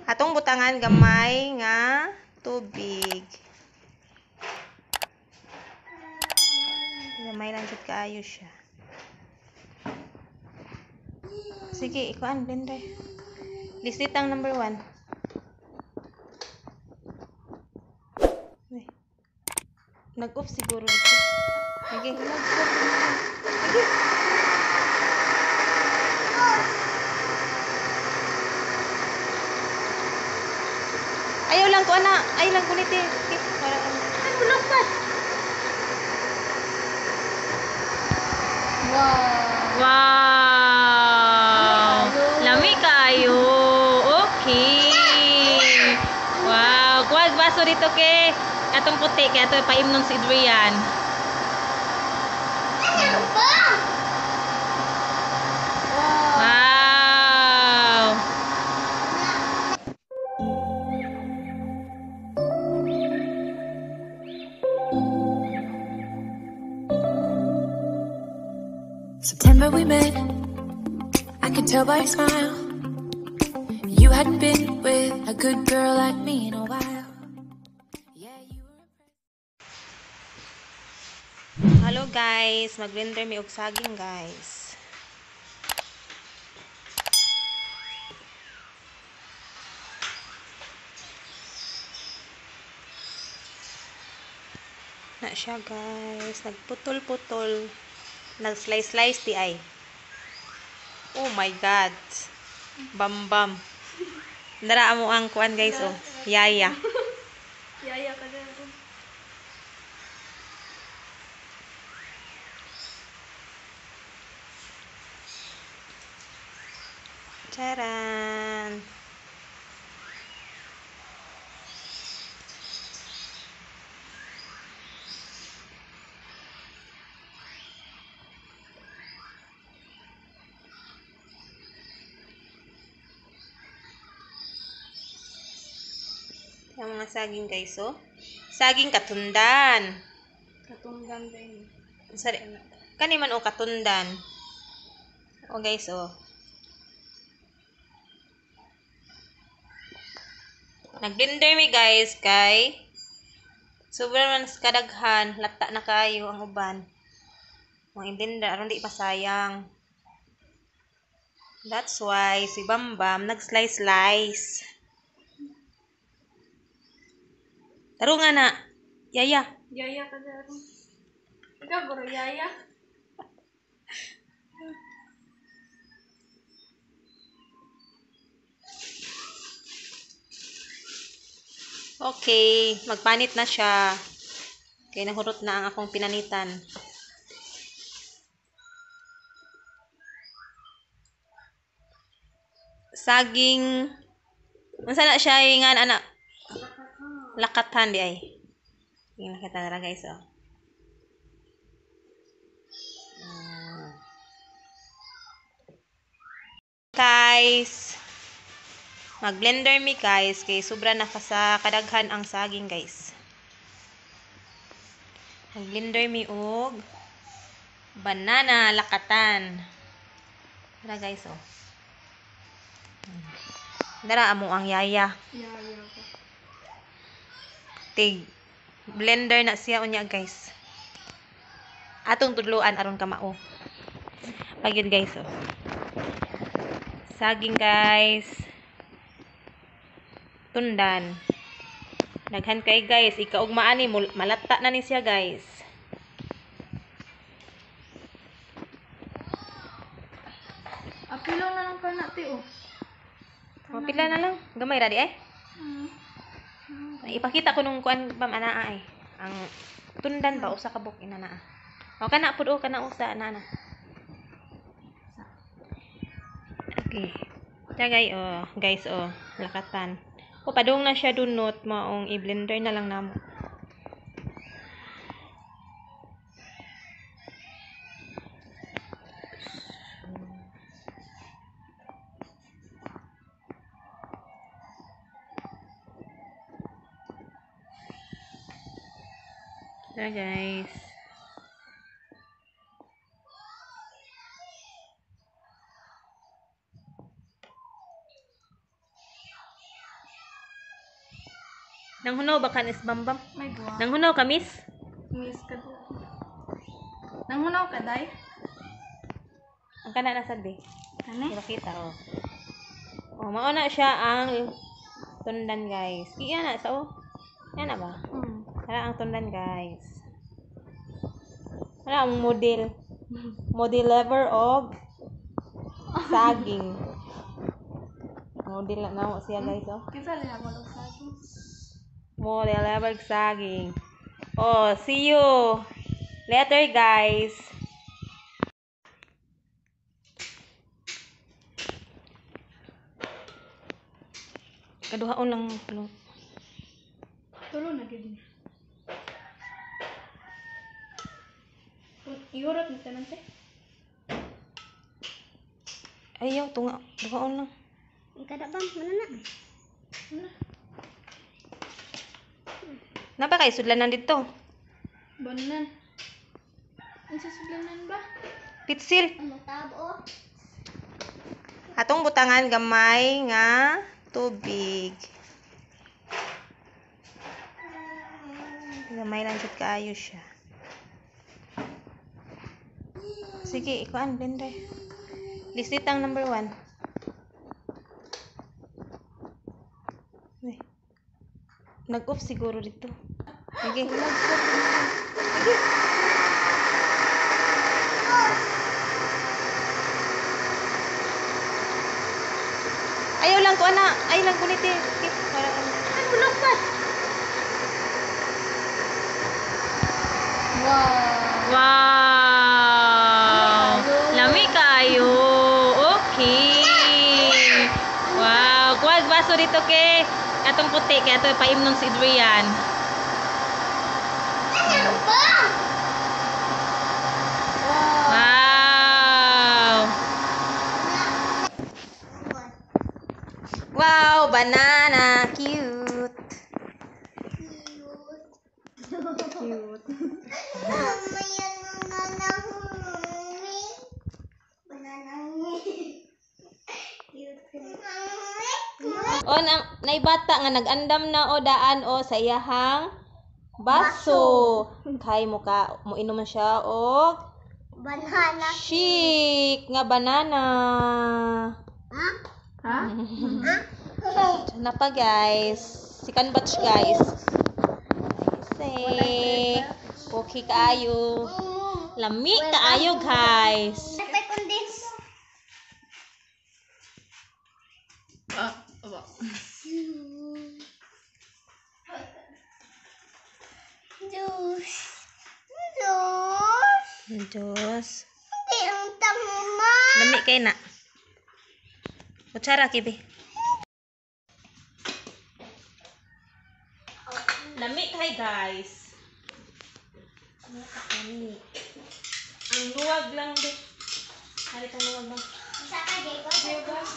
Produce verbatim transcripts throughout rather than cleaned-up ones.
Atong butangan gamay nga tubig. Gamay lang jud kaayo siya. Sige, ikuan blender. Listit ang number one. Nag-off siguro dito. Sige, nag-off. Sige. Ayaw lang ko, ana. Ayaw lang kulit eh. Okay, para ano. Ay, bulok pa. Wow. Wow. Lami kayo. Okay. Wow. Kuwag baso dito ke. Atong puti. Kaya ito paimnon si Adrian. Ano ba? Wow. September we met, I could tell by your smile. You hadn't been with a good girl like me in a while. Yeah, you were Hello guys, mag-blender mi og saging guys. Na siya guys, nagputol-putol. Nag-slice-slice di ay. Oh my god. Bam-bam. Dara mo ang kuan guys oh. Yaya. Yaya ka na. Charan. Yung mga saging guys oh. Saging katundan. Katunggang din. Sari, kani man o katundan. O guys o. Nag-blender mi guys kay sobrang man kadaghan, lata na kayo ang uban. Mga blender aron di pasayang. That's why si Bambam nag-slice-slice. Taro nga na. Yaya. Yaya ka na. Ikaw, bro, yaya? Okay, magpanit na siya. Kaya nahurot na ang akong pinanitan. Saging. Unsa na siya ingan anak? Lakatan di ay. Yung nakita na lang guys oh. Uh. Guys. Mag-blender mi guys kay sobra na sa kadaghan ang saging guys. Mag-blender mi og banana lakatan. Dara guys oh. Dara amo ang yaya. Yaya ka. Tig blender na siya unya guys. Atong tudluan aron ka mao. Pagyud guys oh. Saging guys. Tundan. Daghan kay guys, ikaog maani malata na ni siya guys. Apilo na lang ka na, ti, oh. Mapila na lang. Gamay ra di ay. Hmm. Ipakita ko nung kuan pam anaa ay. Ang tundan ba usa ka buk inanaa. O kana pud o kana usa ana. Okay. Tagay oh, guys oh, lakatan. O padung na siya dunot maong i-blender na lang namo. So guys. Nang hunaw ba kanis bambam? May buwak. Nang hunaw ka, miss? Miss ka doon. Nangunaw ka, day? Ang kana na sabi. Ano? Kita oh. Oh, mauna siya ang tundan, guys. Iyan na sa oh. Yan na ba? Hmm. Wala ang tundan, guys. Wala ang model. Model lever og saging. Model na namo siya, guys, oh. Kinsa liha mo lang sa akin? Model lever og saging. Oh, see you later, guys. Kaduhaon lang ano. Tulo na gid ni. Iurot ni tanan te. Ayaw, tunga. Duhaon lang. Kada bang mana na? Ano? Napa kay sudlanan dito? Banan. Ang sasudlanan ba? Pitsil. Ang tabo. Atong butangan gamay nga tubig. Gamay lang jud kaayo siya. Sige, ikuan blender. Listit ang number one. Uy. Nag-off siguro dito. Sige. Sige. Ayaw lang ko, ana. Ayaw lang ko nito. Okay. Para ano. Ay, bulok pa. Wow. Wow! Lami kayo. Okay. Wow. Kuwag baso dito ke. Atong puti. Kaya ito paimnon si Adrian. Ano ba? Wow! Wow! Banana! Cute! Cute. Mama yan ang nanahumi. Bananang cute. O, na, naibata nga nag-andam na o daan o sa iyahang baso. Kay mo ka, mo inuman siya o Banana. chic nga banana. Ha? Ha? Na pa, guys. Second batch, guys. Say, okay kaayo. Lami kaayo, guys. Napay kundis. Ah, aba. Juice. Juice. Diyos. Hindi ang tama. Lami kay na. Kutsara, kibi. Lami kay, guys. Lami. Ang luwag lang, di. Halit ang luwag lang. Isa ka, Jacob.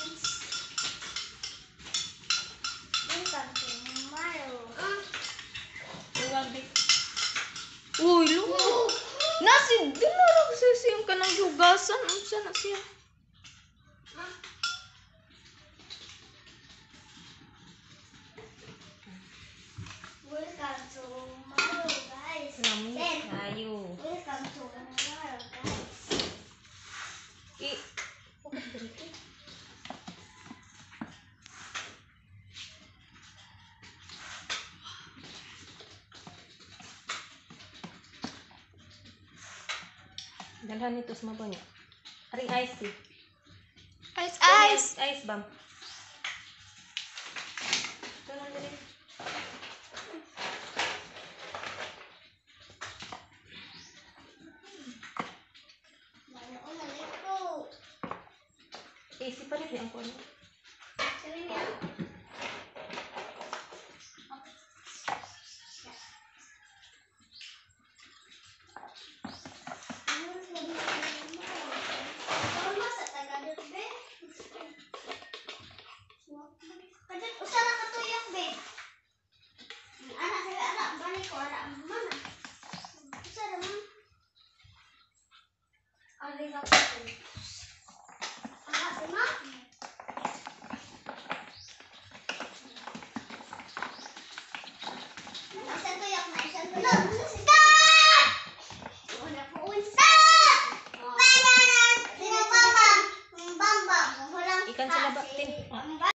Welcome to tomorrow. Luwag, di. Uy, lumo. Nasi, dinarag sa siyang kanang yugasan. Unsa na siya? Welcome to tomorrow, guys. Lami Then, kayo. welcome to tomorrow, guys. I, bakit dito? Dalhan nito sa mabo niya. Aring ice tea. Ice, Ice, ice bomb. Ito lang din. Manoon na nito. Easy pa rin ang kuno. Sabi niya. Mama sa Tagalog, be. Kadit, usa na katuyok, be. Anak sa anak, balik ko, anak, mana? Usa naman. Arigato. Anak, si ma? Bamba.